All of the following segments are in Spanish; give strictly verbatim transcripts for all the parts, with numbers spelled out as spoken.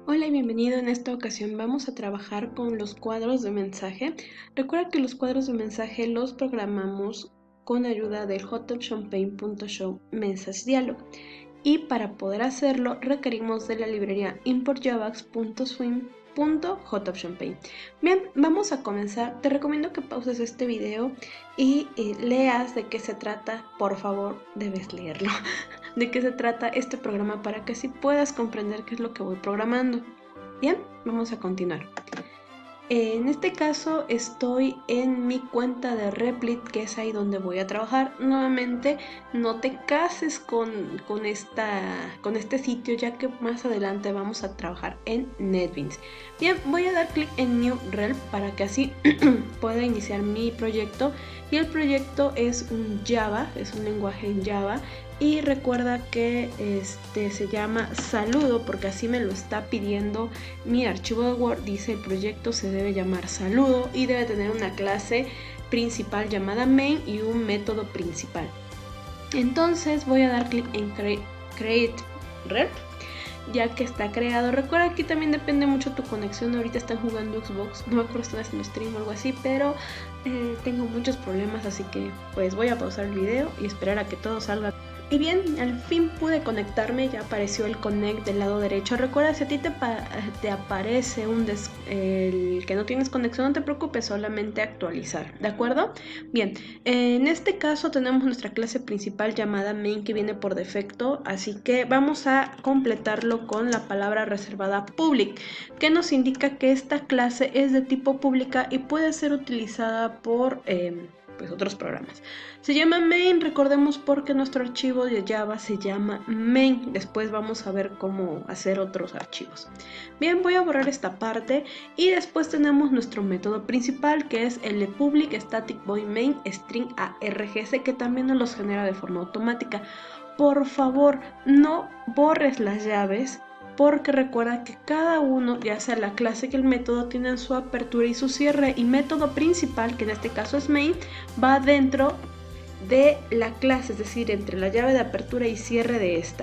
Hola y bienvenido. En esta ocasión vamos a trabajar con los cuadros de mensaje. Recuerda que los cuadros de mensaje los programamos con ayuda del hotoptionpaint.show Message Dialog. Y para poder hacerlo requerimos de la librería import.javax.swing.hotoptionpaint. Bien, vamos a comenzar. Te recomiendo que pauses este video y eh, leas de qué se trata. Por favor, debes leerlo. De qué se trata este programa para que así puedas comprender qué es lo que voy programando. Bien, vamos a continuar. En este caso estoy en mi cuenta de Replit, que es ahí donde voy a trabajar. Nuevamente, no te cases con, con, esta, con este sitio, ya que más adelante vamos a trabajar en NetBeans. Bien, voy a dar clic en New Rel para que así pueda iniciar mi proyecto. Y el proyecto es un Java, es un lenguaje en Java. Y recuerda que este se llama saludo porque así me lo está pidiendo mi archivo de Word. Dice el proyecto se debe llamar saludo y debe tener una clase principal llamada main y un método principal. Entonces voy a dar clic en create, create rep ya que está creado. Recuerda, aquí también depende mucho tu conexión. Ahorita están jugando Xbox, no me acuerdo si están haciendo stream o algo así, pero eh, tengo muchos problemas, así que pues voy a pausar el video y esperar a que todo salga. Y bien, al fin pude conectarme, ya apareció el connect del lado derecho. Recuerda, si a ti te, te aparece un des el que no tienes conexión, no te preocupes, solamente actualizar, ¿de acuerdo? Bien, en este caso tenemos nuestra clase principal llamada main, que viene por defecto, así que vamos a completarlo con la palabra reservada public, que nos indica que esta clase es de tipo pública y puede ser utilizada por... Eh, pues otros programas. Se llama main, recordemos, porque nuestro archivo de Java se llama main. Después vamos a ver cómo hacer otros archivos. Bien, voy a borrar esta parte y después tenemos nuestro método principal, que es el de public static void main string args, que también nos los genera de forma automática. Por favor, no borres las llaves, porque recuerda que cada uno, ya sea la clase que el método, tienen su apertura y su cierre, y método principal, que en este caso es main, va dentro de la clase, es decir, entre la llave de apertura y cierre de esta.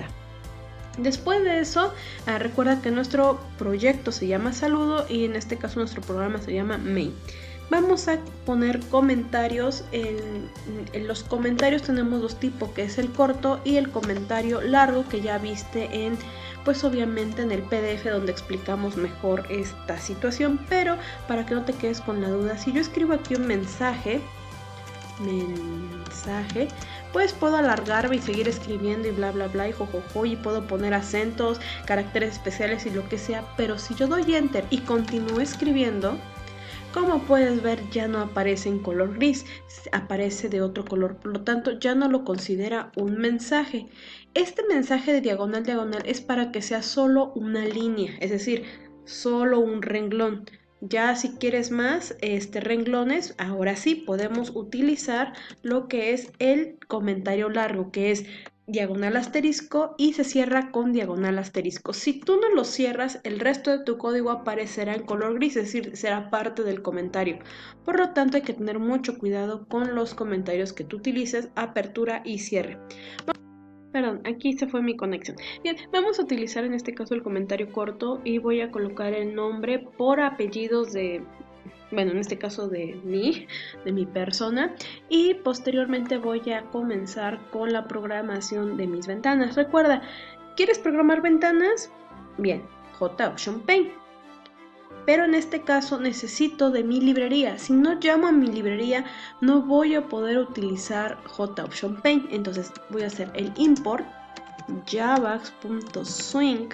Después de eso, eh, recuerda que nuestro proyecto se llama saludo y en este caso nuestro programa se llama main. Vamos a poner comentarios. En, en los comentarios tenemos dos tipos, que es el corto y el comentario largo, que ya viste en, pues obviamente en el P D F donde explicamos mejor esta situación. Pero para que no te quedes con la duda, si yo escribo aquí un mensaje, mensaje, pues puedo alargarme y seguir escribiendo y bla bla bla y jojojo, y puedo poner acentos, caracteres especiales y lo que sea. Pero si yo doy enter y continúo escribiendo, como puedes ver, ya no aparece en color gris, aparece de otro color, por lo tanto ya no lo considera un mensaje. Este mensaje de diagonal diagonal es para que sea solo una línea, es decir, solo un renglón. Ya si quieres más este, renglones, ahora sí podemos utilizar lo que es el comentario largo, que es diagonal asterisco y se cierra con diagonal asterisco. Si tú no lo cierras, el resto de tu código aparecerá en color gris, es decir, será parte del comentario. Por lo tanto, hay que tener mucho cuidado con los comentarios que tú utilices, apertura y cierre. Perdón, aquí se fue mi conexión. Bien, vamos a utilizar en este caso el comentario corto y voy a colocar el nombre por apellidos de... bueno, en este caso de mí, de mi persona, y posteriormente voy a comenzar con la programación de mis ventanas. Recuerda, ¿quieres programar ventanas? Bien, hotoptionpaint. Pero en este caso necesito de mi librería. Si no llamo a mi librería, no voy a poder utilizar hotoptionpaint. Entonces voy a hacer el import javax.swing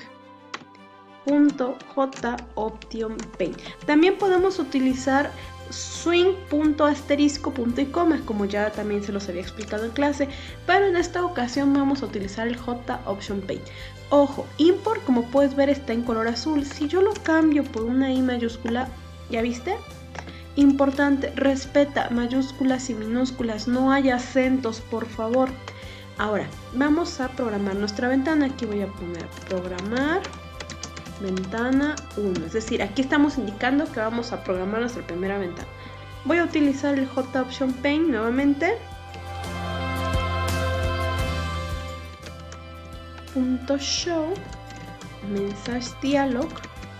.hotoptionpaint. También podemos utilizar swing.asterisco punto y coma, como ya también se los había explicado en clase, pero en esta ocasión vamos a utilizar el hotoptionpaint. Ojo, import, como puedes ver, está en color azul. Si yo lo cambio por una I mayúscula, ¿ya viste? Importante, respeta mayúsculas y minúsculas, no hay acentos, por favor. Ahora, vamos a programar nuestra ventana. Aquí voy a poner programar ventana uno, es decir, aquí estamos indicando que vamos a programar nuestra primera ventana. Voy a utilizar el hotoptionpaint nuevamente. Punto show message dialog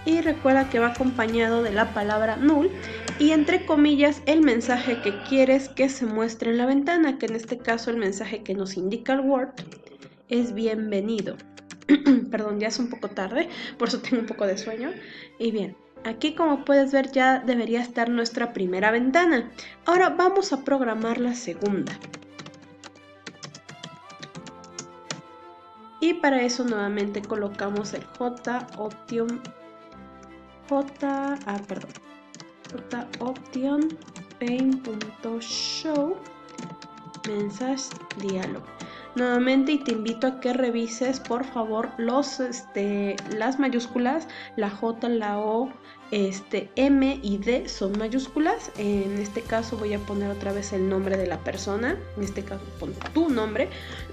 y recuerda que va acompañado de la palabra null y entre comillas el mensaje que quieres que se muestre en la ventana, que en este caso el mensaje que nos indica el Word es bienvenido. Perdón, ya es un poco tarde, por eso tengo un poco de sueño. Y bien, aquí como puedes ver ya debería estar nuestra primera ventana. Ahora vamos a programar la segunda. Y para eso nuevamente colocamos el J-Option J, ah, perdón, J-Option Paint.show Message Dialog. Nuevamente, y te invito a que revises por favor los, este, las mayúsculas, la J, la O, este, M y D son mayúsculas. En este caso voy a poner otra vez el nombre de la persona, en este caso pon tu nombre.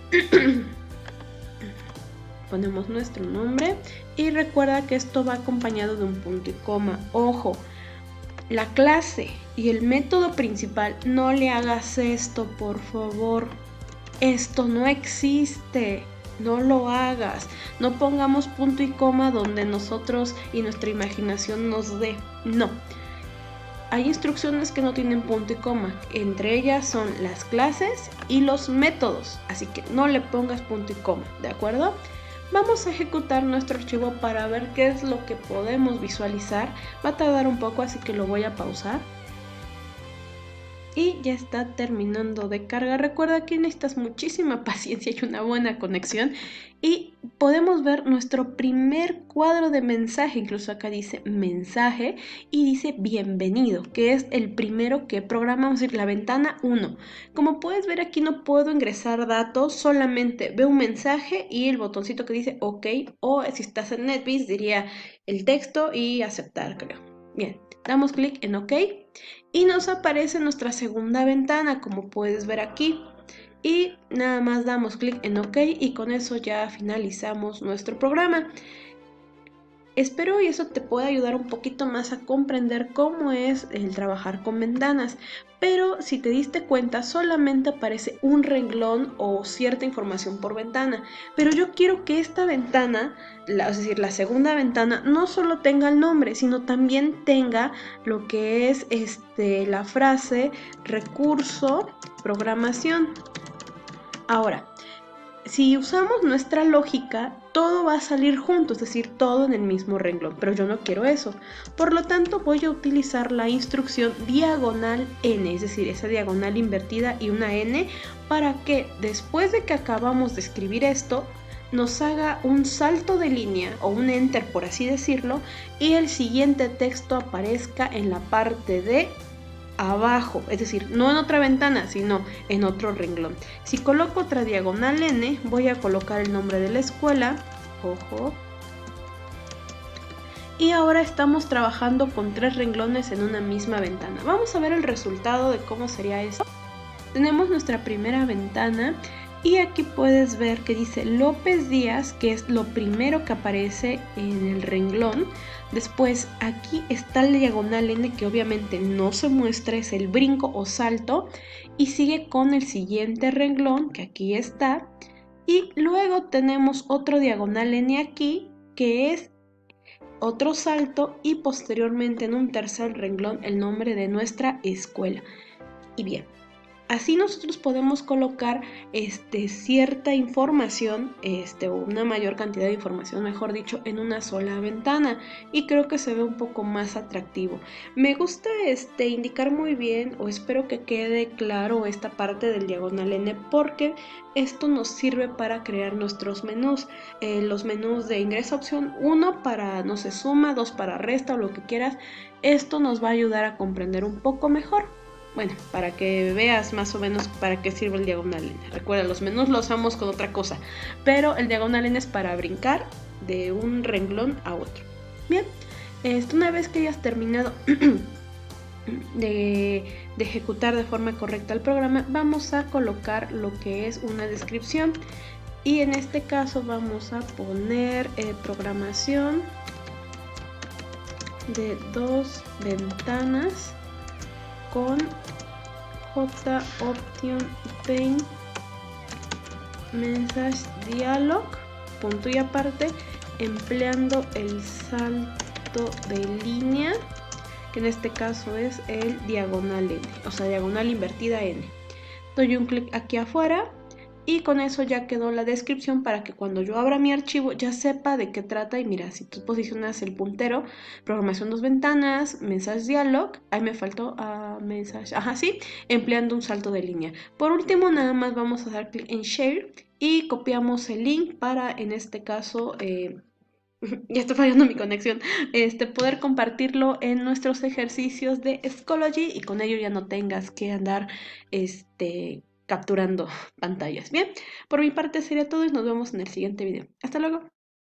Ponemos nuestro nombre y recuerda que esto va acompañado de un punto y coma. Ojo, la clase y el método principal, no le hagas esto, por favor. Esto no existe, no lo hagas. No pongamos punto y coma donde nosotros y nuestra imaginación nos dé. No. Hay instrucciones que no tienen punto y coma. Entre ellas son las clases y los métodos. Así que no le pongas punto y coma, ¿de acuerdo? Vamos a ejecutar nuestro archivo para ver qué es lo que podemos visualizar. Va a tardar un poco, así que lo voy a pausar. Y ya está terminando de cargar. Recuerda que necesitas muchísima paciencia y una buena conexión. Y podemos ver nuestro primer cuadro de mensaje. Incluso acá dice mensaje y dice bienvenido, que es el primero que programamos, es decir, la ventana uno. Como puedes ver aquí no puedo ingresar datos, solamente veo un mensaje y el botoncito que dice OK. O si estás en NetBeans diría el texto y aceptar, creo. Bien, damos clic en OK. Y nos aparece nuestra segunda ventana, como puedes ver aquí. Y nada más damos clic en OK y con eso ya finalizamos nuestro programa. Espero y eso te pueda ayudar un poquito más a comprender cómo es el trabajar con ventanas. Pero si te diste cuenta, solamente aparece un renglón o cierta información por ventana. Pero yo quiero que esta ventana, la, es decir, la segunda ventana, no solo tenga el nombre, sino también tenga lo que es este, la frase recurso programación. Ahora, si usamos nuestra lógica, todo va a salir junto, es decir, todo en el mismo renglón, pero yo no quiero eso. Por lo tanto, voy a utilizar la instrucción diagonal N, es decir, esa diagonal invertida y una N, para que después de que acabamos de escribir esto, nos haga un salto de línea o un enter, por así decirlo, y el siguiente texto aparezca en la parte de abajo, es decir, no en otra ventana, sino en otro renglón. Si coloco otra diagonal N, voy a colocar el nombre de la escuela, ojo, y ahora estamos trabajando con tres renglones en una misma ventana. Vamos a ver el resultado de cómo sería eso. Tenemos nuestra primera ventana y aquí puedes ver que dice López Díaz, que es lo primero que aparece en el renglón. Después aquí está la diagonal N, que obviamente no se muestra, es el brinco o salto, y sigue con el siguiente renglón, que aquí está, y luego tenemos otro diagonal N aquí, que es otro salto, y posteriormente en un tercer renglón el nombre de nuestra escuela. Y bien, así nosotros podemos colocar este, cierta información, este, o una mayor cantidad de información, mejor dicho, en una sola ventana. Y creo que se ve un poco más atractivo. Me gusta este, indicar muy bien, o espero que quede claro esta parte del diagonal N, porque esto nos sirve para crear nuestros menús. Eh, los menús de ingreso opción uno para, no sé, suma, dos para resta o lo que quieras. Esto nos va a ayudar a comprender un poco mejor. Bueno, para que veas más o menos para qué sirve el diagonal N. Recuerda, los menús los usamos con otra cosa, pero el diagonal N es para brincar de un renglón a otro. Bien, esto, una vez que hayas terminado de, de ejecutar de forma correcta el programa, vamos a colocar lo que es una descripción. Y en este caso vamos a poner eh, programación de dos ventanas con J-Option Paint Message Dialog, punto y aparte, empleando el salto salto de línea, que en este caso es el diagonal N, o sea, diagonal invertida N. Doy un clic aquí afuera y con eso ya quedó la descripción para que cuando yo abra mi archivo ya sepa de qué trata. Y mira, si tú posicionas el puntero, programación dos ventanas, mensaje dialog, ahí me faltó uh, mensaje, ajá, sí, empleando un salto de línea. Por último, nada más vamos a dar clic en share y copiamos el link para, en este caso, eh, ya está fallando mi conexión, este, poder compartirlo en nuestros ejercicios de Schoology y con ello ya no tengas que andar este, capturando pantallas. Bien, por mi parte sería todo y nos vemos en el siguiente video. Hasta luego.